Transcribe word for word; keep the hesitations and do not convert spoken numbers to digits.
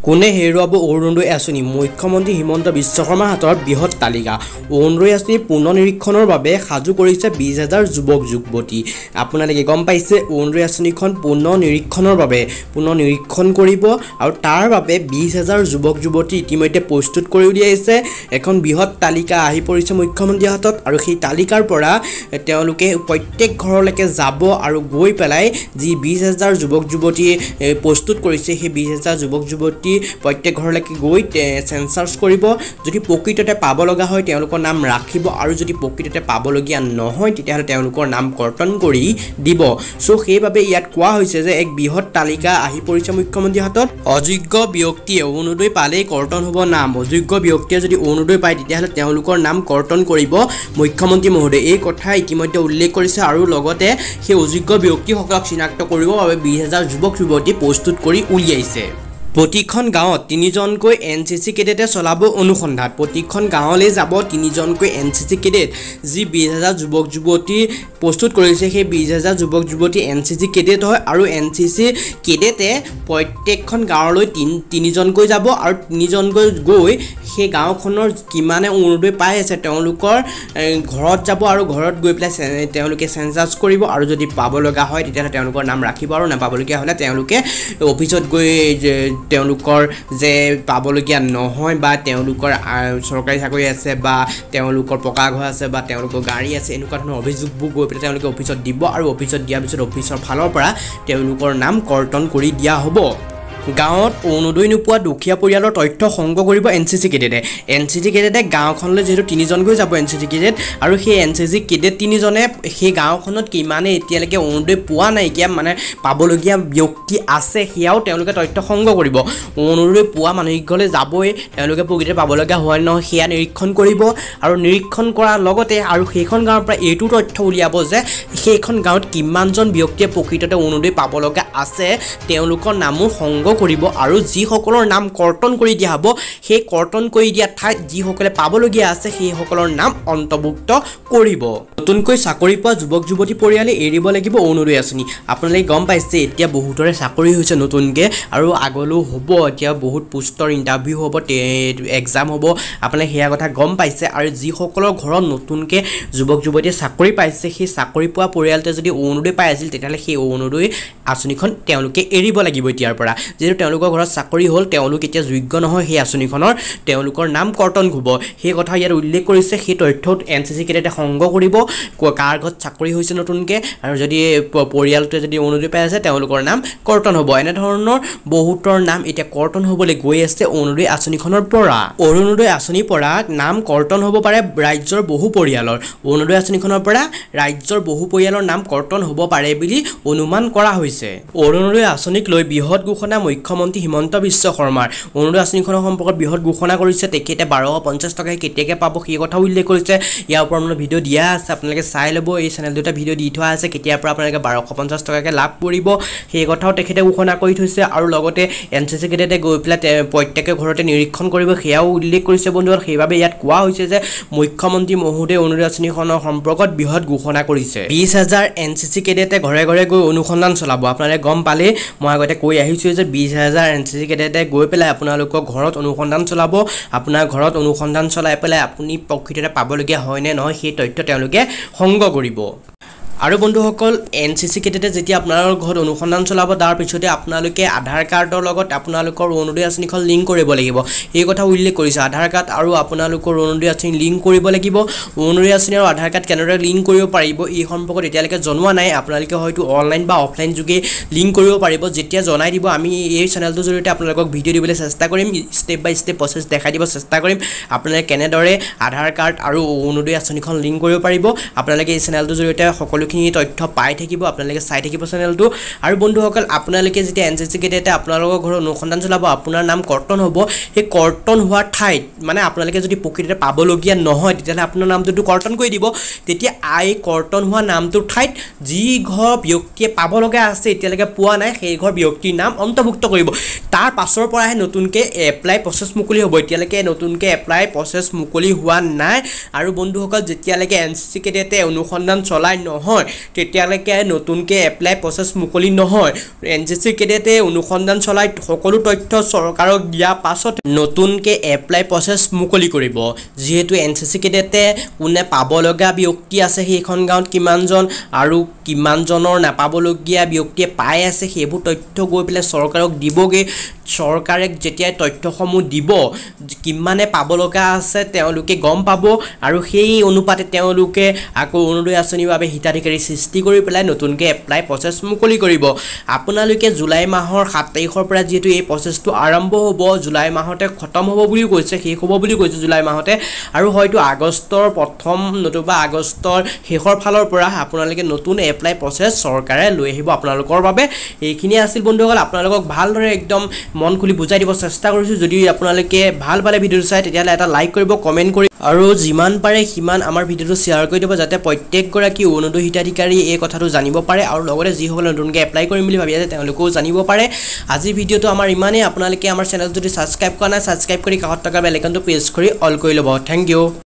কোনে হেৰুৱাব অৰুণোদয় আঁচনি মুখ্যমন্ত্ৰী হিমন্ত বিশ্ব শৰ্মাৰ হাতত বৃহৎ তালিকা অৰুণোদয় আঁচনি পুনৰ নিৰীক্ষণৰ বাবে সাজু কৰিছে বিশ হাজাৰ যুৱক যুৱতী আপোনালোকে গম পাইছে অৰুণোদয় আঁচনিখন পুনৰ নিৰীক্ষণৰ বাবে পুনৰ নিৰীক্ষণ কৰিব আৰু তাৰ বাবে বিশ হাজাৰ যুৱক যুৱতী ইতিমধ্যে প্ৰস্তুত কৰি উলিয়াইছে এখন বৃহৎ তালিকা আহি পৰিছে মুখ্যমন্ত্ৰীৰ হাতত আৰু সেই তালিকাৰ পৰা তেওঁলোকে প্ৰত্যেক ঘৰলৈকে যাব আৰু গৈ পেলাই যি বিশ হাজাৰ যুৱক যুৱতী প্ৰস্তুত কৰিছে সেই বিশ হাজাৰ যুৱক যুৱতী প্ৰত্যেক ঘৰলৈকে গৈ সেন্সাস কৰিব যদি প্ৰকৃততে পাব লগা হয় তেওঁলোকৰ নাম ৰাখিব আৰু যদি প্ৰকৃততে পাবলগীয়া নহয় তেতিয়াহলে তেওঁলোকৰ নাম কৰ্তন কৰি দিব সো সেইভাবে ইয়াত কোৱা হৈছে যে এক বৃহৎ তালিকা আহি পৰিছে মুখ্যমন্ত্ৰীৰ হাতত অযোগ্য ব্যক্তিয়ে অৰুণোদয় পালেই কৰ্তন হ'ব নাম অযোগ্য ব্যক্তিয়ে যদি অৰুণোদয় পায় তেতিয়াহলে তেওঁলোকৰ নাম কৰ্তন কৰিব মুখ্যমন্ত্ৰী মহোদয় এই কথা ইতিমধ্যে উল্লেখ কৰিছে আৰু লগতে সেই অযোগ্য ব্যক্তিসকলক চিনাক্ত কৰিবৰ বাবে বিশ হাজাৰ যুৱক যুৱতী প্ৰস্তুত কৰি উলিয়াইছে প্ৰতিখন গাঁৱত তিনিজনকৈ এনচিচি কেডেটে চলাব অনুসন্ধান প্ৰতিখন গাঁৱলৈ যাব তিনিজনকৈ এনচিচি কেডেট যি বিশ হাজাৰ যুৱক যুৱতী প্ৰস্তুত কৰিছে সেই বিশ হাজাৰ যুৱক যুৱতী এনচিচি কেডেট হয় আৰু এনচিচি কেডেটে প্ৰত্যেকখন গাঁৱলৈ তিনি তিনিজনকৈ যাব আৰু তিনিজনকৈ গৈ সেই গাঁওখনৰ কিমানে অৰুণোদয় পাই আছে তেওঁলোকৰ ঘৰত যাব আৰু ঘৰত গৈ পেলাই তেওঁলোকে সেন্সাস কৰিব আৰু যদি পাব লগা হয় তেতিয়াহলে তেওঁলোকৰ নাম ৰাখিব আৰু নাপাবলগীয়া হলে তেওঁলোকে অফিচত গৈ তেওঁলোকৰ যে পাবলগীয়া নহয় বা তেওঁলোকৰ চৰকাৰী চাকৰি আছে বা তেওঁলোকৰ পকা ঘৰ আছে বা তেওঁলোকৰ গাড়ী আছে এনেকুৱা ধৰণৰ অভিযোগবোৰ গৈ পেলাই তেওঁলোকে অফিচত দিব আৰু অফিচত দিয়াৰ পিছত অফিচৰ ফালৰ পৰা তেওঁলোকৰ নাম কৰ্তন কৰি দিয়া হ'ব গাঁৱত অৰুণোদয় নোপোৱা দুখীয়া পৰিয়ালৰ তথ্য সংগ্ৰহ কৰিব এনচিচি কেডেটে এনচিচি কেডেটে গাঁওখনলৈ যেহেতু তিনিজনকৈ যাব এনচিচি কেডেট আৰু সেই এনচিচি কেডেট তিনিজনে সেই গাঁওখনত কিমানে এতিয়ালৈকে অৰুণোদয় পোৱা নাইকিয়া মানে পাবলগীয়া ব্যক্তি আছে সেয়াও তেওঁলোকে তথ্য সংগ্ৰহ কৰিব অৰুণোদয় পোৱা মানুহঘৰলৈ যাবই তেওঁলোকে প্ৰকৃততে পাবলগীয়া হয় নহয় সেয়া নিৰীক্ষণ কৰিব আৰু নিৰীক্ষণ কৰাৰ লগতে আৰু সেইখন গাঁৱৰ পৰা এইটো তথ্য উলিয়াব যে সেইখন গাঁৱত কিমানজন ব্যক্তিয়ে প্ৰকৃততে অৰুণোদয় পাব লগা আছে তেওঁলোকৰ নামো সংগ্ৰহ কৰিব আৰু যিসকলৰ নাম কৰ্তন কৰি দিয়া হ'ব সেই কৰ্তন কৰি দিয়া ঠাইত যিসকলে পাবলগীয়া আছে সেই সকলৰ নাম অন্তৰ্ভুক্ত কৰিব নতুনকৈ চাকৰি পোৱা যুৱক যুৱতী পৰিয়ালে এৰিব লাগিব অৰুণোদয় আঁচনি আপোনালোকে গম পাইছে এতিয়া বহুতৰে চাকৰি হৈছে নতুনকৈ আৰু আগলৈও হ'ব এতিয়া বহুত পোষ্টৰ ইণ্টাৰভিউ হ'ব এক্সাম হ'ব আপোনালোকে সেয়া কথা গম পাইছে আৰু যিসকলৰ ঘৰত নতুনকৈ যুৱক যুৱতীয়ে চাকৰি পাইছে সেই চাকৰি পোৱা পৰিয়ালটোৱে যদি অৰুণোদয় পাই আছিল তেতিয়াহ'লে সেই অৰুণোদয় আঁচনিখন তেওঁলোকে এৰিব লাগিব এতিয়াৰ পৰা যেহেতু তেওঁলোকৰ ঘৰত চাকৰি হ'ল তেওঁলোক এতিয়া যোগ্য নহয় সেই আঁচনিখনৰ তেওঁলোকৰ নাম কৰ্তন হ'ব সেই কথা ইয়াত উল্লেখ কৰিছে সেই তথ্য এনচিচি কেডেটে সংগ্ৰহ কৰিব কাৰ ঘৰত চাকৰি হৈছে নতুনকৈ আৰু যদি পৰিয়ালটোৱে যদি অৰুণোদয় পাই আছে তেওঁলোকৰ নাম কৰ্তন হ'ব এনেধৰণৰ বহুতৰ নাম এতিয়া কৰ্তন হ'বলৈ গৈ আছে অৰুণোদয় আঁচনিখনৰ পৰা অৰুণোদয় আঁচনিৰ পৰা নাম কৰ্তন হ'ব পাৰে ৰাজ্যৰ বহু পৰিয়ালৰ অৰুণোদয় আঁচনিখনৰ পৰা ৰাজ্যৰ বহু পৰিয়ালৰ নাম কৰ্তন হ'ব পাৰে বুলি অনুমান কৰা হৈছে অৰুণোদয় আঁচনিক লৈ বৃহৎ ঘোষণা মুখ্যমন্ত্ৰী হিমন্ত বিশ্ব শৰ্মাৰ অৰুণোদয় আঁচনিখনৰ সম্পৰ্কত বৃহৎ ঘোষণা কৰিছে তেখেতে বাৰশ পঞ্চাছ টকাই কেতিয়াকৈ পাব সেই কথা উল্লেখ কৰিছে ইয়াৰ ওপৰত মোৰ ভিডিঅ' দিয়া আছে আপোনালোকে চাই ল'ব এই চেনেলটোতে ভিডিঅ' দি থোৱা আছে কেতিয়াৰ পৰা আপোনালোকে বাৰশ পঞ্চাছ টকাকৈ লাভ কৰিব সেই কথাও তেখেতে ঘোষণা কৰি থৈছে আৰু লগতে এন চি চি কেডেটে গৈ পেলাই প্ৰত্যেকে ঘৰতে নিৰীক্ষণ কৰিব সেয়াও উল্লেখ কৰিছে বন্ধুসকল সেইবাবে ইয়াত কোৱা হৈছে যে মুখ্যমন্ত্ৰী মহোদয়ে অৰুণোদয় আঁচনিখনৰ সম্পৰ্কত বৃহৎ ঘোষণা কৰিছে বিশ হাজাৰ এন চি চি কেডেটে ঘৰে ঘৰে গৈ অনুসন্ধান চলাব আপোনালোকে গম পালে মই আগতে কৈ আহিছোঁ যে বিশ হাজাৰ এন চি চি কেডেটে গৈ পেলাই আপোনালোকৰ ঘৰত অনুসন্ধান চলাব আপোনাৰ ঘৰত অনুসন্ধান চলাই পেলাই আপুনি প্ৰকৃততে পাবলগীয়া হয় নে নহয় সেই তথ্য তেওঁলোকে সংগ্ৰহ কৰিব আৰু বন্ধুসকল এনচিচি কেডেটে যেতিয়া আপোনালোকৰ ঘৰত অনুসন্ধান চলাব তাৰ পিছতে আপোনালোকে আধাৰ কাৰ্ডৰ লগত আপোনালোকৰ অৰুণোদয় আঁচনিখন লিংক কৰিব লাগিব এই কথা উল্লেখ কৰিছে আধাৰ কাৰ্ড আৰু আপোনালোকৰ অৰুণোদয় আঁচনি লিংক কৰিব লাগিব অৰুণোদয় আঁচনি আৰু আধাৰ কাৰ্ড কেনেদৰে লিংক কৰিব পাৰিব এই সম্পৰ্কত এতিয়ালৈকে জনোৱা নাই আপোনালোকে হয়তো অনলাইন বা অফলাইন যোগে লিংক কৰিব পাৰিব যেতিয়া জনাই দিব আমি এই চেনেলটোৰ জৰিয়তে আপোনালোকক ভিডিঅ' দিবলৈ চেষ্টা কৰিম ষ্টেপ বাই ষ্টেপ প্ৰচেছ দেখাই দিব চেষ্টা কৰিম আপোনালোকে কেনেদৰে আধাৰ কাৰ্ড আৰু অৰুণোদয় আঁচনিখন লিংক কৰিব পাৰিব আপোনালোকে এই চেনেলটোৰ জৰিয়তে সকলো তথ্য পাই থাকিব আপোনালোকে চাই থাকিব চেনেলটো আৰু বন্ধুসকল আপোনালোকে যেতিয়া এনচিচি কেডেটে আপোনালোকৰ ঘৰৰ অনুসন্ধান চলাব আপোনাৰ নাম কৰ্তন হ'ব সেই কৰ্তন হোৱাৰ ঠাইত মানে আপোনালোকে যদি প্ৰকৃততে পাবলগীয়া নহয় তেতিয়াহ'লে আপোনাৰ নামটো কৰ্তন কৰি দিব তেতিয়া আই কৰ্তন হোৱা নামটোৰ ঠাইত যি ঘৰ ব্যক্তিয়ে পাব লগা আছে এতিয়ালৈকে পোৱা নাই সেই ঘৰ ব্যক্তিৰ নাম অন্তৰ্ভুক্ত কৰিব তাৰ পাছৰ পৰাহে নতুনকৈ এপ্লাই প্ৰচেছ মুকলি হ'ব এতিয়ালৈকে নতুনকৈ এপ্লাই প্ৰচেছ মুকলি হোৱা নাই আৰু বন্ধুসকল যেতিয়ালৈকে এনচিচি কেডেটে অনুসন্ধান চলাই নহয় নহয় তেতিয়ালৈকে নতুনকৈ এপ্লাই প্ৰচেছ মুকলি নহয় এন চি চি কেডেটে অনুসন্ধান চলাই সকলো তথ্য চৰকাৰক দিয়া পাছত নতুনকৈ এপ্লাই প্ৰচেছ মুকলি কৰিব যেহেতু এন চি চি কেডেটে কোনে পাব লগা ব্যক্তি আছে সেইখন গাঁৱত কিমানজন আৰু কিমানজনৰ নাপাবলগীয়া ব্যক্তিয়ে পাই আছে সেইবোৰ তথ্য গৈ পেলাই চৰকাৰক দিবগে চৰকাৰে যেতিয়া তথ্যসমূহ দিব কিমানে পাব লগা আছে তেওঁলোকে গম পাব আৰু সেই অনুপাতে তেওঁলোকে আকৌ অৰুণোদয় আঁচনিৰ বাবে হিতাধিকাৰী সৃষ্টি কৰি পেলাই নতুনকৈ এপ্লাই প্ৰচেছ মুকলি কৰিব আপোনালোকে জুলাই মাহৰ সাত তাৰিখৰ পৰা যেহেতু এই প্ৰচেছটো আৰম্ভ হ'ব জুলাই মাহতে খতম হ'ব বুলি কৈছে শেষ হ'ব বুলি কৈছে জুলাই মাহতে আৰু হয়তো আগষ্টৰ প্ৰথম নতুবা আগষ্টৰ শেষৰ ফালৰ পৰা আপোনালোকে নতুন এপ্লাই প্ৰচেছ চৰকাৰে লৈ আহিব আপোনালোকৰ বাবে এইখিনি আছিল বন্ধুসকল আপোনালোকক ভালদৰে একদম মন খুলি বুজাই দিব চেষ্টা কৰিছোঁ যদি আপোনালোকে ভাল পালে ভিডিঅ'টো চাই তেতিয়াহ'লে এটা লাইক কৰিব কমেণ্ট কৰি আৰু যিমান পাৰে সিমান আমাৰ ভিডিঅ'টো শ্বেয়াৰ কৰি দিব যাতে প্ৰত্যেকগৰাকী অৰুণোদয় হিতাধিকাৰী এই কথাটো জানিব পাৰে আৰু লগতে যিসকলে নতুনকৈ এপ্লাই কৰিম বুলি ভাবি আছে তেওঁলোকেও জানিব পাৰে আজিৰ ভিডিঅ'টো আমাৰ ইমানেই আপোনালোকে আমাৰ চেনেল যদি ছাবস্ক্ৰাইব কৰা নাই ছাবস্ক্ৰাইব কৰি কাষত থকা বেল আইকনটো প্ৰেছ কৰি অল কৰি ল'ব থেংক ইউ